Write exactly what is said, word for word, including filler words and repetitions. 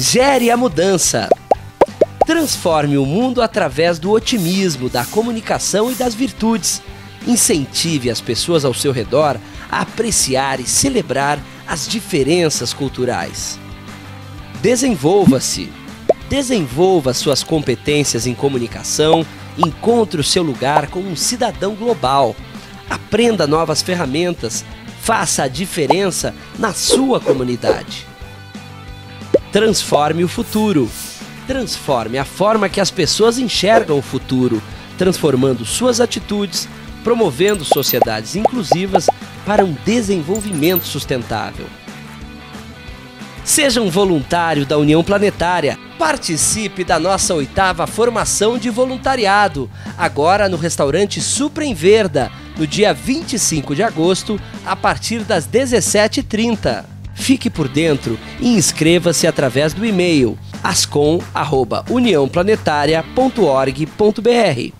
Gere a mudança. Transforme o mundo através do otimismo, da comunicação e das virtudes. Incentive as pessoas ao seu redor a apreciar e celebrar as diferenças culturais. Desenvolva-se. Desenvolva suas competências em comunicação, encontre o seu lugar como um cidadão global. Aprenda novas ferramentas, faça a diferença na sua comunidade. Transforme o futuro. Transforme a forma que as pessoas enxergam o futuro, transformando suas atitudes, promovendo sociedades inclusivas para um desenvolvimento sustentável. Seja um voluntário da União Planetária. Participe da nossa oitava formação de voluntariado, agora no restaurante Suprem Verda, no dia vinte e cinco de agosto, a partir das dezessete e trinta. Fique por dentro e inscreva-se através do e-mail ascom arroba união planetaria ponto org ponto br.